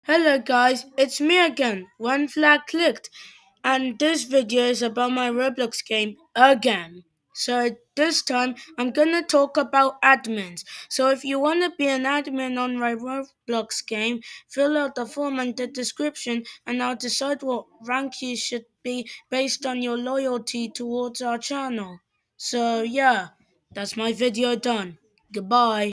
Hello guys, it's me again, One Flag Clicked, and this video is about my Roblox game again. So this time I'm gonna talk about admins. So if you wanna be an admin on my Roblox game, fill out the form in the description and I'll decide what rank you should be based on your loyalty towards our channel. So yeah, that's my video done. Goodbye.